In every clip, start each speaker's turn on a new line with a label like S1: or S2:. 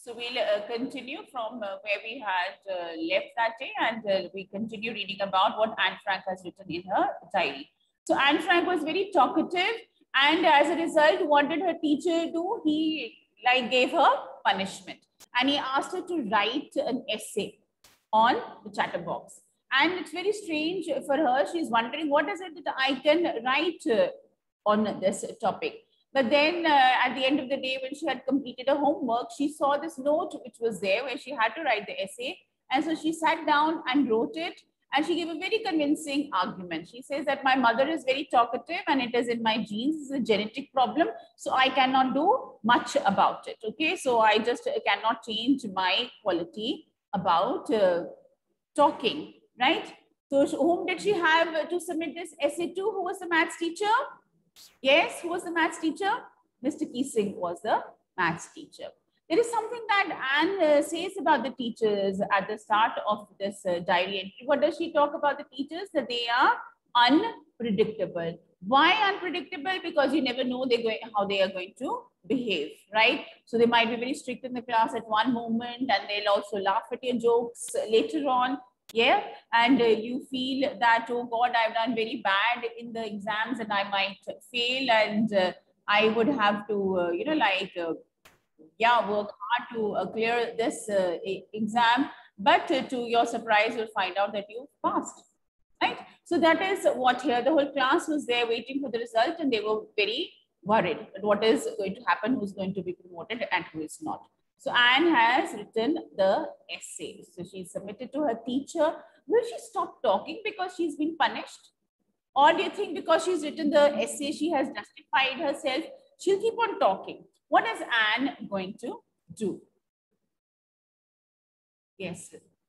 S1: So we'll continue from where we had left that day, and we continue reading about what Anne Frank has written in her diary. So Anne Frank was very talkative, and as a result, what did her teacher do? He gave her punishment, and he asked her to write an essay on the chatterbox. And it's very strange for her. She's wondering, what is it that I can write on this topic? But then at the end of the day, when she had completed her homework, she saw this note which was there where she had to write the essay. And so she sat down and wrote it. And she gave a very convincing argument. She says that my mother is very talkative and it is in my genes. It's a genetic problem. So I cannot do much about it. Okay, so I just cannot change my quality about talking, right? So whom did she have to submit this essay to? Who was the maths teacher? Yes, who was the maths teacher? Mr. Keesing was the maths teacher. There is something that Anne says about the teachers at the start of this diary entry. What does she talk about the teachers? That they are unpredictable. Why unpredictable? Because you never know how they are going to behave, right? So they might be very strict in the class at one moment, and they'll also laugh at your jokes later on. Yeah, and you feel that, oh God, I've done very bad in the exams and I might fail, and I would have to, work hard to clear this exam. But to your surprise, you'll find out that you passed, right? So that is what here, the whole class was there waiting for the result, and they were very worried. What is going to happen, who's going to be promoted and who is not. So Anne has written the essay. So she submitted to her teacher. Will she stop talking because she's been punished? Or do you think because she's written the essay, she has justified herself, she'll keep on talking? What is Anne going to do? Yes.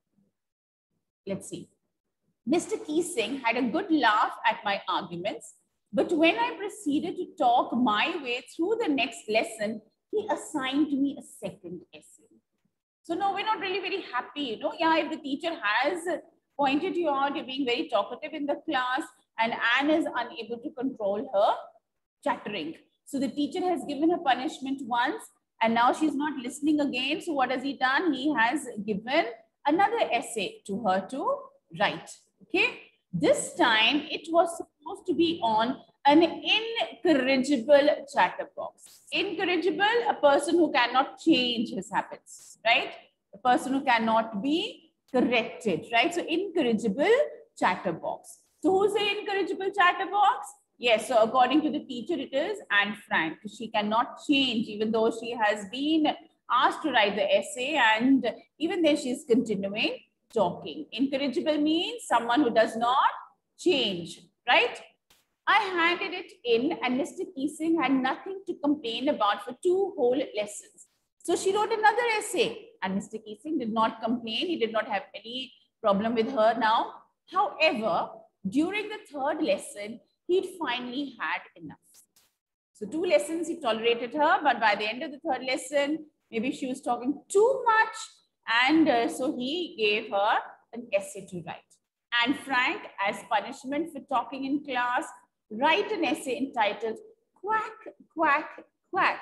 S1: Let's see. Mr. Keesing had a good laugh at my arguments, but when I proceeded to talk my way through the next lesson, he assigned me a second essay. So no, we're not really very happy, you know. Yeah, if the teacher has pointed you out, you're being very talkative in the class, and Anne is unable to control her chattering. So the teacher has given her punishment once, and now she's not listening again. So what has he done? He has given another essay to her to write. Okay. This time it was supposed to be on an incorrigible chatterbox. Incorrigible, a person who cannot change his habits, right? A person who cannot be corrected, right? So incorrigible chatterbox. So who's the incorrigible chatterbox? Yes, so according to the teacher, it is Anne Frank. She cannot change, even though she has been asked to write the essay, and even then she's continuing talking. Incorrigible means someone who does not change, right? I handed it in, and Mr. Keesing had nothing to complain about for 2 whole lessons. So she wrote another essay, and Mr. Keesing did not complain. He did not have any problem with her now. However, during the 3rd lesson, he'd finally had enough. So 2 lessons he tolerated her, but by the end of the 3rd lesson, maybe she was talking too much, and so he gave her an essay to write. Anne Frank, as punishment for talking in class, write an essay entitled "Quack, Quack, Quack,"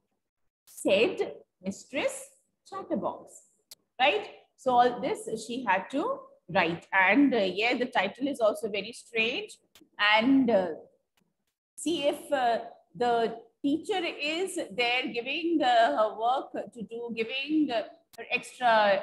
S1: said Mistress Chatterbox, right? So all this she had to write, and yeah, the title is also very strange. And see if the teacher is there giving her work to do, giving her extra,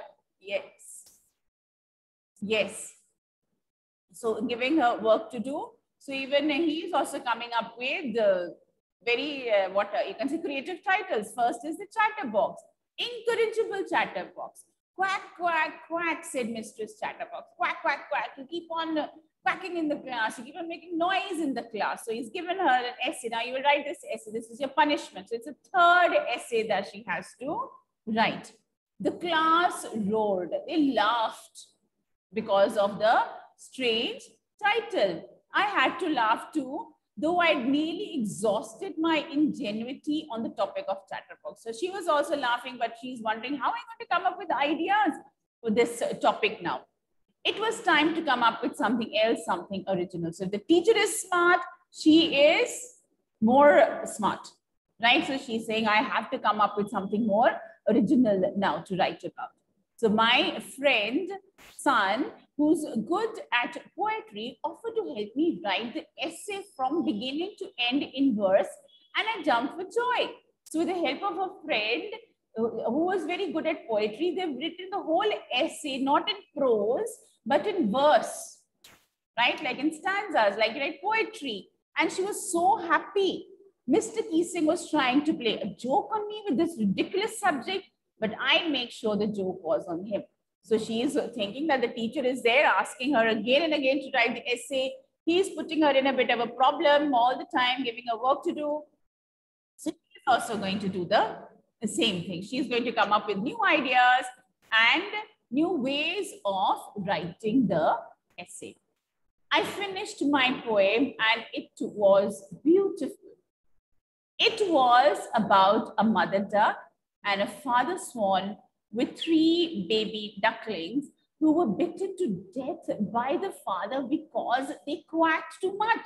S1: yes. So giving her work to do. So even he's also coming up with very, you can say creative titles. First is the chatterbox, incorrigible chatterbox. Quack, quack, quack, said Mistress Chatterbox. Quack, quack, quack. You keep on quacking in the class. You keep on making noise in the class. So he's given her an essay. Now you will write this essay. This is your punishment. So it's a 3rd essay that she has to write. The class roared. They laughed because of the strange title. I had to laugh too, though I'd nearly exhausted my ingenuity on the topic of chatterbox. So she was also laughing, but she's wondering, how am I going to come up with ideas for this topic now? It was time to come up with something else, something original. So if the teacher is smart, she is more smart, right? So she's saying, I have to come up with something more original now to write about. So my friend, son, who's good at poetry, offered to help me write the essay from beginning to end in verse, and I jumped for joy. So with the help of a friend who was very good at poetry, they've written the whole essay, not in prose, but in verse, right? Like in stanzas, like poetry. And she was so happy. Mr. Keesing was trying to play a joke on me with this ridiculous subject, but I make sure the joke was on him. So she is thinking that the teacher is there asking her again and again to write the essay. He's putting her in a bit of a problem all the time, giving her work to do. So she's also going to do the same thing. She's going to come up with new ideas and new ways of writing the essay. I finished my poem and it was beautiful. It was about a mother duck and a father swan with 3 baby ducklings who were bitten to death by the father because they quacked too much.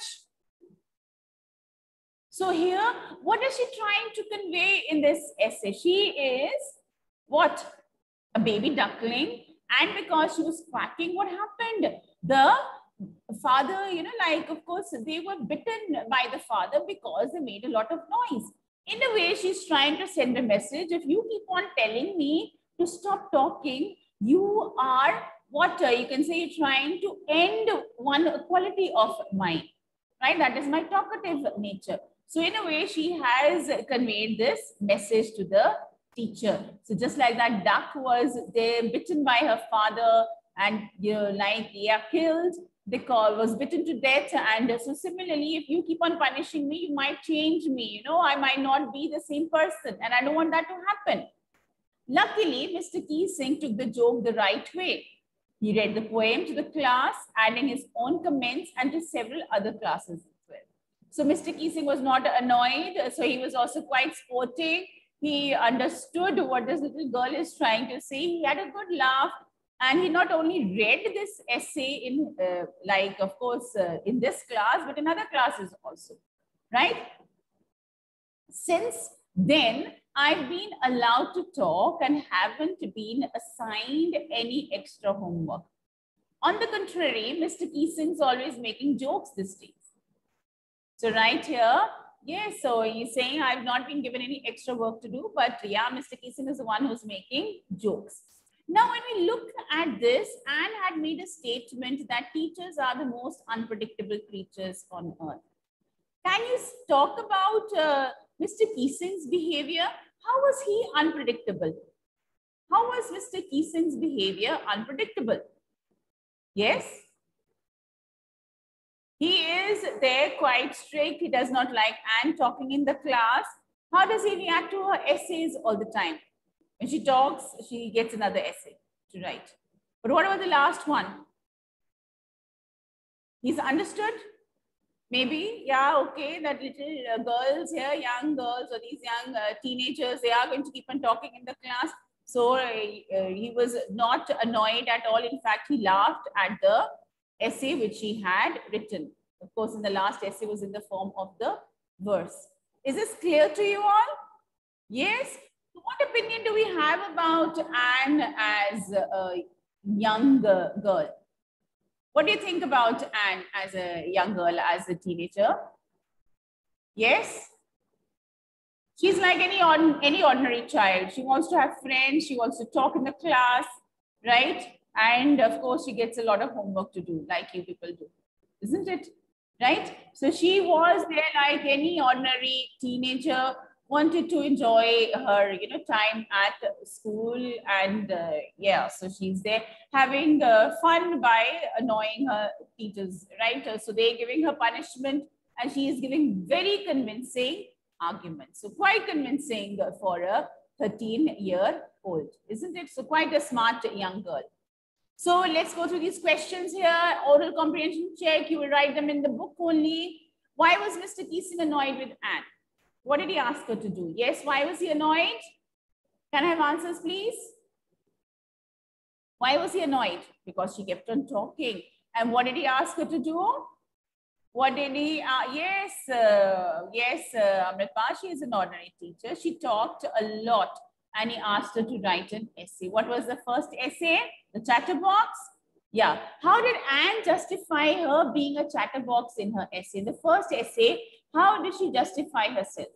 S1: So here, what is she trying to convey in this essay? She is what? A baby duckling. And because she was quacking, what happened? The father, of course, they were bitten by the father because they made a lot of noise. In a way, she's trying to send a message. If you keep on telling me to stop talking, you are what? You can say you're trying to end one quality of mine, right? That is my talkative nature. So in a way, she has conveyed this message to the teacher. So just like that duck was there, bitten by her father, and killed, because was bitten to death. And so similarly, if you keep on punishing me, you might change me. I might not be the same person, and I don't want that to happen. Luckily, Mr. Keesing took the joke the right way. He read the poem to the class, adding his own comments and to several other classes as well. So Mr. Keesing was not annoyed. So he was also quite sporting. He understood what this little girl is trying to say. He had a good laugh. And he not only read this essay in, in this class, but in other classes also, right? Since then, I've been allowed to talk and haven't been assigned any extra homework. On the contrary, Mr. Keesing's always making jokes these days. So right here, yes, so he's saying I've not been given any extra work to do, but yeah, Mr. Keesing is the one who's making jokes. Now, when we look at this, Anne had made a statement that teachers are the most unpredictable creatures on earth. Can you talk about Mr. Keesing's behavior? How was he unpredictable? How was Mr. Keesing's behavior unpredictable? Yes? He is there quite strict. He does not like Anne talking in the class. How does he react to her essays all the time? When she talks, she gets another essay to write. But what about the last one? He's understood? Maybe, yeah, okay, that little girls here, young girls or these young teenagers, they are going to keep on talking in the class. So he was not annoyed at all. In fact, he laughed at the essay which he had written. Of course, in the last essay was in the form of the verse. Is this clear to you all? Yes? What opinion do we have about Anne as a young girl? What do you think about Anne as a young girl, as a teenager? Yes? She's like any ordinary child. She wants to have friends. She wants to talk in the class, right? And of course, she gets a lot of homework to do, like you people do, isn't it? Right? So she was there like any ordinary teenager, wanted to enjoy her, time at school, and yeah, so she's there having fun by annoying her teachers, right? So they're giving her punishment, and she is giving very convincing arguments. So quite convincing for a 13-year-old, isn't it? So quite a smart young girl. So let's go through these questions here. Oral comprehension check. You will write them in the book only. Why was Mr. Keesing annoyed with Anne? What did he ask her to do? Yes, why was he annoyed? Can I have answers, please? Why was he annoyed? Because she kept on talking. And what did he ask her to do? What did he? Amritpa, she is an ordinary teacher. She talked a lot. and he asked her to write an essay. What was the first essay? The chatterbox? Yeah. How did Anne justify her being a chatterbox in her essay? The first essay, how did she justify herself?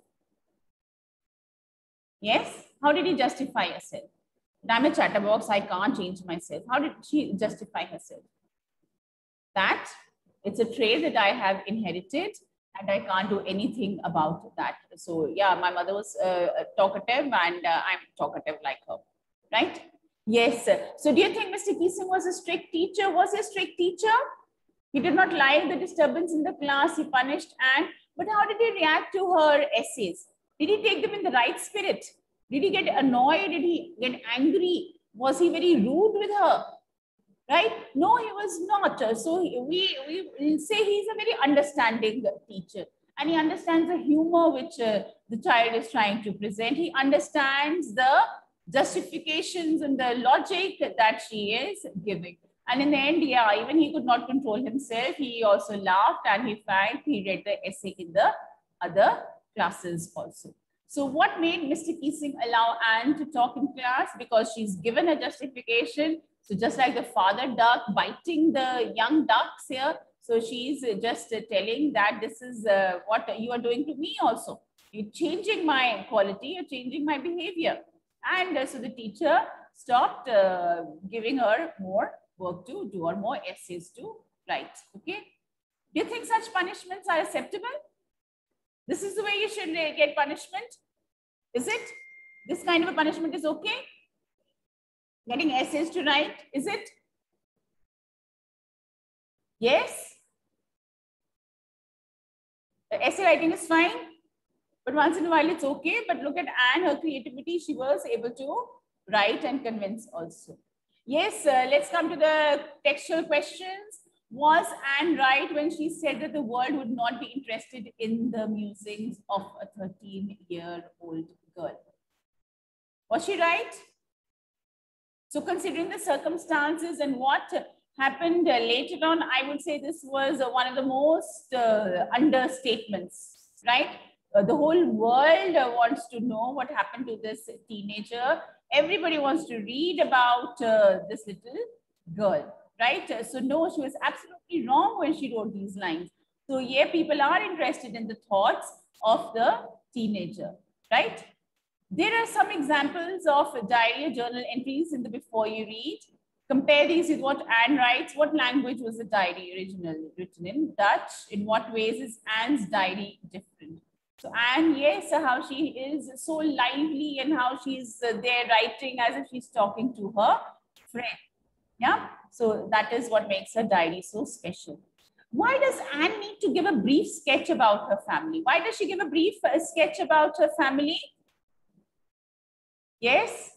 S1: Yes? How did he justify herself? I'm a chatterbox, I can't change myself. How did she justify herself? That it's a trait that I have inherited and I can't do anything about that. So yeah, my mother was talkative and I'm talkative like her, right? Yes. So do you think Mr. Keesing was a strict teacher? Was he a strict teacher? He did not like the disturbance in the class. He punished Anne. But how did he react to her essays? Did he take them in the right spirit? Did he get annoyed? Did he get angry? Was he very rude with her? Right? No, he was not. So we say he's a very understanding teacher. And he understands the humor which the child is trying to present. He understands the justifications and the logic that she is giving. And in the end, yeah, even he could not control himself. He also laughed and he felt he read the essay in the other classes also. So what made Mr. Keesing allow Anne to talk in class? Because she's given a justification. So just like the father duck biting the young ducks here, so she's just telling that this is what you are doing to me also. You're changing my quality, you're changing my behavior. And so the teacher stopped giving her more work to do or more essays to write. Okay. Do you think such punishments are acceptable? This is the way you should get punishment. Is it? This kind of a punishment is okay? Getting essays to write, is it? Yes? The essay writing is fine, but once in a while it's okay. But look at Anne, her creativity, she was able to write and convince also. Yes, let's come to the textual questions. Was Anne right when she said that the world would not be interested in the musings of a 13-year-old girl? Was she right? So considering the circumstances and what happened later on, I would say this was one of the most understatements, right? The whole world wants to know what happened to this teenager. Everybody wants to read about this little girl, right? So no, she was absolutely wrong when she wrote these lines. So yeah, people are interested in the thoughts of the teenager, right? There are some examples of diary or journal entries in the before you read. Compare these with what Anne writes. What language was the diary originally written in? Dutch. In what ways is Anne's diary different? So Anne, yes, how she is so lively and how she's there writing as if she's talking to her friend. Yeah. So that is what makes her diary so special. Why does Anne need to give a brief sketch about her family? Why does she give a brief sketch about her family? Yes?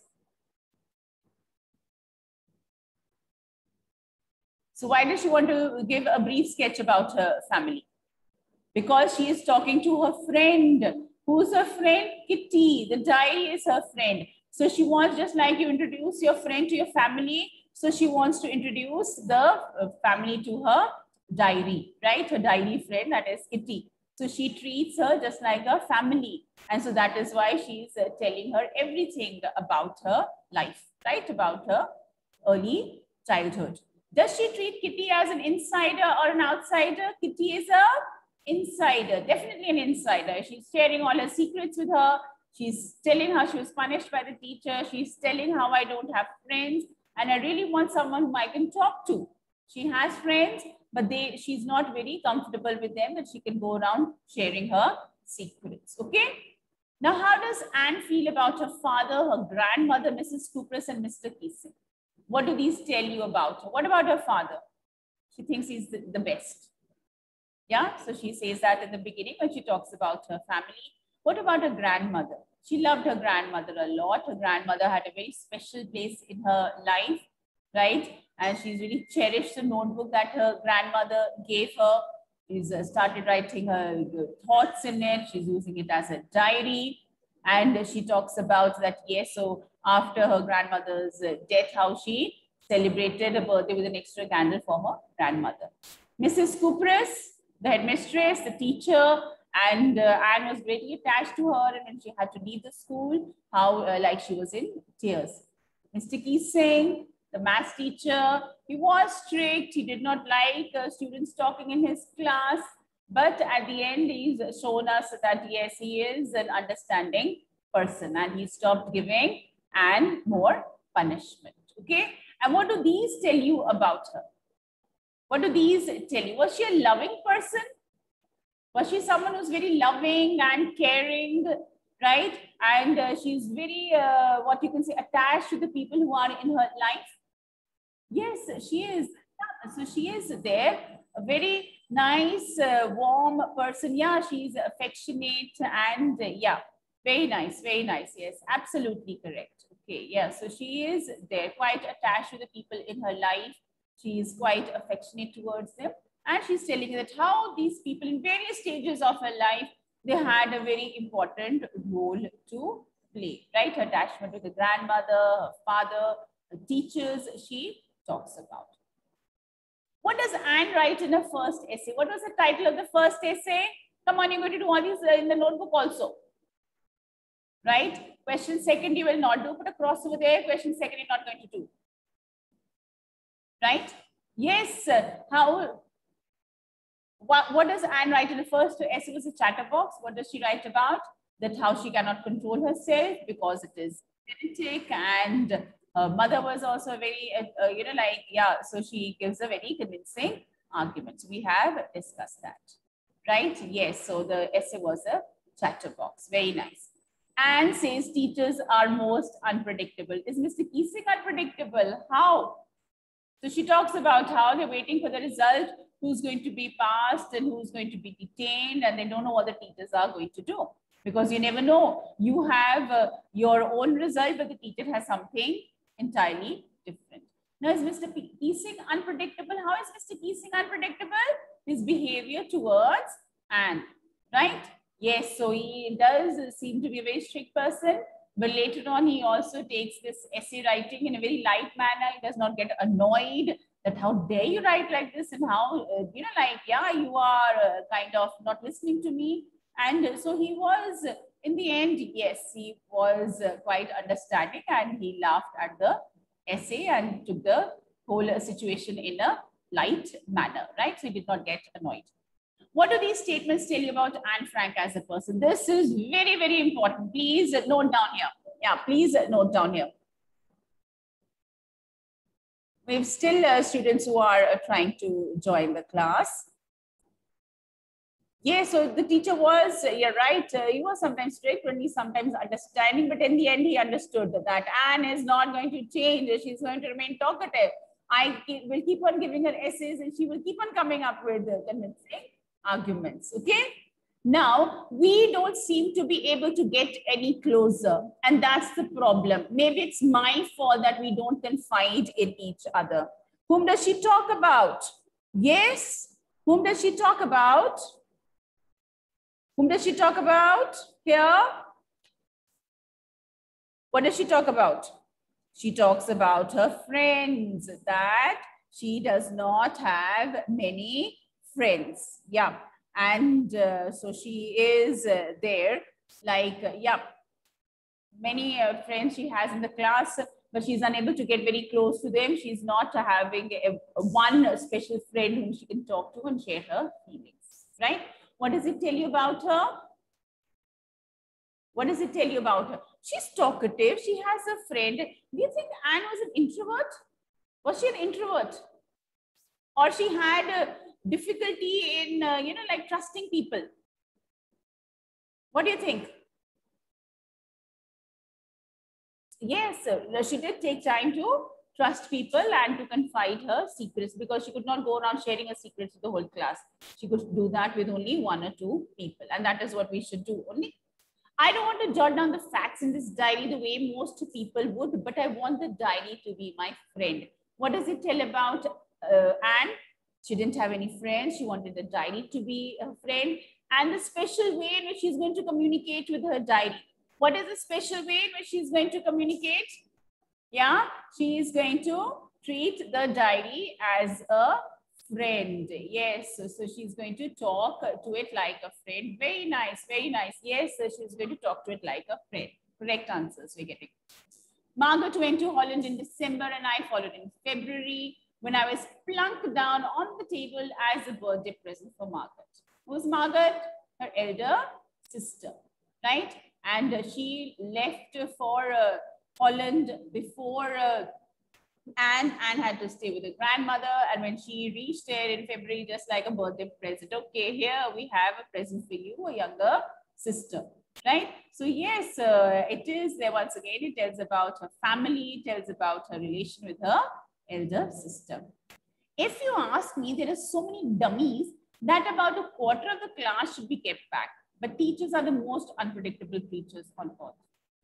S1: So why does she want to give a brief sketch about her family? Because she is talking to her friend. Who's her friend? Kitty. The diary is her friend. So she wants, just like you introduce your friend to your family, so she wants to introduce the family to her diary, right? Her diary friend, that is Kitty. So she treats her just like a family. And so that is why she's telling her everything about her life, right? About her early childhood. Does she treat Kitty as an insider or an outsider? Kitty is an insider, definitely an insider. She's sharing all her secrets with her. She's telling how she was punished by the teacher. She's telling how I don't have friends and I really want someone whom I can talk to. She has friends, but she's not very comfortable with them that she can go around sharing her secrets. Okay. Now, how does Anne feel about her father, her grandmother, Mrs. Kupras, and Mr. Keesing? What do these tell you about her? What about her father? She thinks he's the best. Yeah, so she says that in the beginning when she talks about her family. What about her grandmother? She loved her grandmother a lot. Her grandmother had a very special place in her life, right? And she's really cherished the notebook that her grandmother gave her. She's started writing her thoughts in it. She's using it as a diary. And she talks about that, yes, so after her grandmother's death, how she celebrated a birthday with an extra candle for her grandmother. Mrs. Kupras, the headmistress, the teacher, And Anne was greatly attached to her, and when she had to leave the school, how like she was in tears. Mr. Keesing, the maths teacher, he was strict. He did not like students talking in his class. But at the end, he's shown us that yes, he is an understanding person, and he stopped giving Anne more punishment. Okay. And what do these tell you about her? What do these tell you? Was she a loving person? Was she someone who's very loving and caring, right? And she's very, what you can say, attached to the people who are in her life? Yes, she is. So she is there, a very nice, warm person. Yeah, she's affectionate and yeah, very nice, very nice. Yes, absolutely correct. Okay, yeah, so she is there, quite attached to the people in her life. She is quite affectionate towards them. And she's telling you that how these people in various stages of her life, they had a very important role to play, right? Her attachment to the grandmother, her father, her teachers, she talks about. What does Anne write in her first essay? What was the title of the first essay? Come on, you're going to do all these in the notebook also. Right? Question second, you will not do. Put a cross over there. Question second, you're not going to do. Right? Yes. How? What does Anne write in the first essay? Was a chatterbox. What does she write about? That how she cannot control herself because it is genetic, and her mother was also very, you know, like, yeah, so she gives a very convincing argument. So we have discussed that, right? Yes, so the essay was a chatterbox. Very nice. Anne says teachers are most unpredictable. Is Mr. Keesing unpredictable? How? So she talks about how they're waiting for the result, who's going to be passed and who's going to be detained, and they don't know what the teachers are going to do. Because you never know. You have your own result, but the teacher has something entirely different. Now, is Mr. Keesing unpredictable? How is Mr. Keesing unpredictable? His behavior towards Anne, right? Yes, so he does seem to be a very strict person, but later on, he also takes this essay writing in a very light manner. He does not get annoyed that how dare you write like this, and how, you know, like, yeah, you are kind of not listening to me. And so he was, in the end, yes, he was quite understanding, and he laughed at the essay and took the whole situation in a light manner, right? So he did not get annoyed. What do these statements tell you about Anne Frank as a person? This is very, very important. Please note down here. Yeah, please note down here. We have still students who are trying to join the class. Yeah, so the teacher was, you're right, he was sometimes strict, but he's sometimes understanding, but in the end, he understood that Anne is not going to change. She's going to remain talkative. I will keep on giving her essays, and she will keep on coming up with convincing arguments, okay? Now, we don't seem to be able to get any closer, and that's the problem. Maybe it's my fault that we don't confide in each other. Whom does she talk about? Yes, whom does she talk about? Whom does she talk about here? What does she talk about? She talks about her friends, that she does not have many friends. Yeah. And so she is there, like, yeah, many friends she has in the class, but she's unable to get very close to them. She's not having one special friend whom she can talk to and share her feelings, right? What does it tell you about her? What does it tell you about her? She's talkative. She has a friend. Do you think Anne was an introvert? Was she an introvert? Or she had a difficulty in, you know, like trusting people? What do you think? Yes, she did take time to trust people and to confide her secrets, because she could not go around sharing her secrets with the whole class. She could do that with only one or two people, and that is what we should do only. I don't want to jot down the facts in this diary the way most people would, but I want the diary to be my friend. What does it tell about Anne? She didn't have any friends. She wanted the diary to be a friend, and the special way in which she's going to communicate with her diary. What is the special way in which she's going to communicate? Yeah, she is going to treat the diary as a friend. Yes, so she's going to talk to it like a friend. Very nice, very nice. Yes, so she's going to talk to it like a friend. Correct answers we're getting. Margaret went to Holland in December and I followed in February when I was plunked down on the table as a birthday present for Margaret. Who's Margaret? Her elder sister, right? And she left for Holland before Anne had to stay with her grandmother. And when she reached there in February, just like a birthday present, okay, here we have a present for you, a younger sister, right? So yes, it is there once again, it tells about her family, it tells about her relation with her elder sister. If you ask me, there are so many dummies that about a quarter of the class should be kept back. But teachers are the most unpredictable creatures on earth.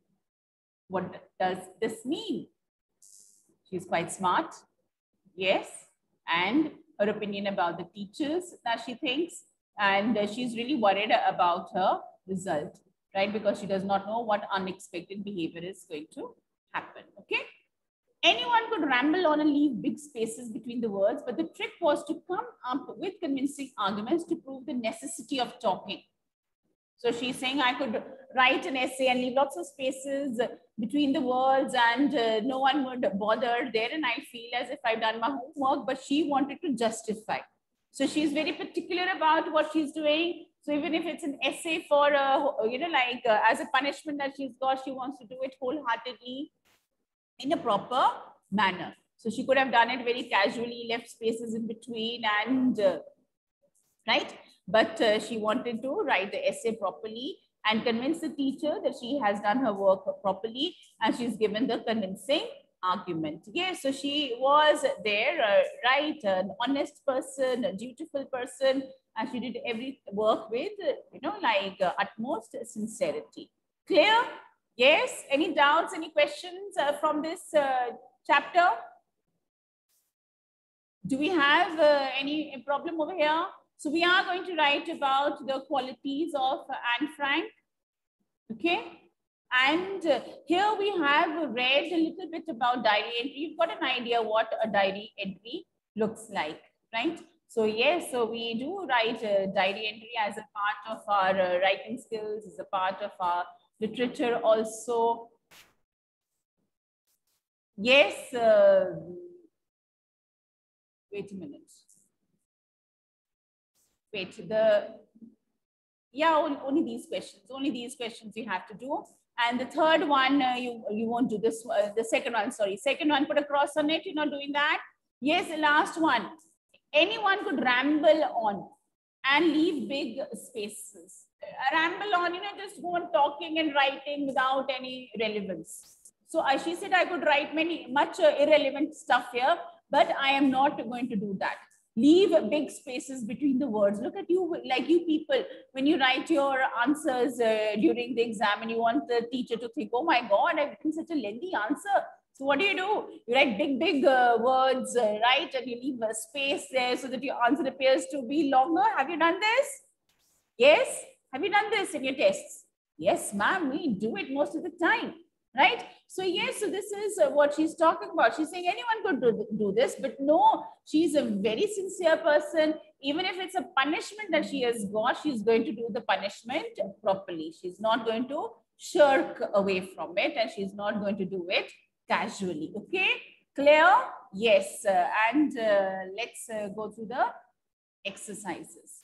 S1: What does this mean? She's quite smart, yes, and her opinion about the teachers that she thinks, and she's really worried about her result, right? Because she does not know what unexpected behavior is going to happen, okay? Anyone could ramble on and leave big spaces between the words, but the trick was to come up with convincing arguments to prove the necessity of talking. So she's saying I could write an essay and leave lots of spaces between the words and no one would bother there. And I feel as if I've done my homework, but she wanted to justify. So she's very particular about what she's doing. So even if it's an essay for, as a punishment that she's got, she wants to do it wholeheartedly in a proper manner. So she could have done it very casually, left spaces in between and, right? But she wanted to write the essay properly and convince the teacher that she has done her work properly and she's given the convincing argument. Yes, so she was there, right, an honest person, a dutiful person, and she did every work with, utmost sincerity. Clear? Yes, any doubts, any questions from this chapter? Do we have any problem over here? So we are going to write about the qualities of Anne Frank, okay? And here we have read a little bit about diary entry. You've got an idea what a diary entry looks like, right? So yes, so we do write a diary entry as a part of our writing skills, as a part of our literature also. Yes, wait a minute. Wait, only these questions you have to do. And the third one, you won't do this, the second one, sorry. Second one, put a cross on it, you're not doing that. Yes, the last one. Anyone could ramble on and leave big spaces. Ramble on, just go on talking and writing without any relevance. So she said I could write much irrelevant stuff here, but I am not going to do that. Leave big spaces between the words. Look at you, like you people, when you write your answers during the exam and you want the teacher to think, oh my God, I've written such a lengthy answer. So what do? You write big words, right? And you leave a space there so that your answer appears to be longer. Have you done this? Yes? Have you done this in your tests? Yes, ma'am, we do it most of the time, right? So yes, so this is what she's talking about. She's saying anyone could do this, but no, she's a very sincere person. Even if it's a punishment that she has got, she's going to do the punishment properly. She's not going to shirk away from it and she's not going to do it casually. Okay, clear? Yes, and let's go through the exercises.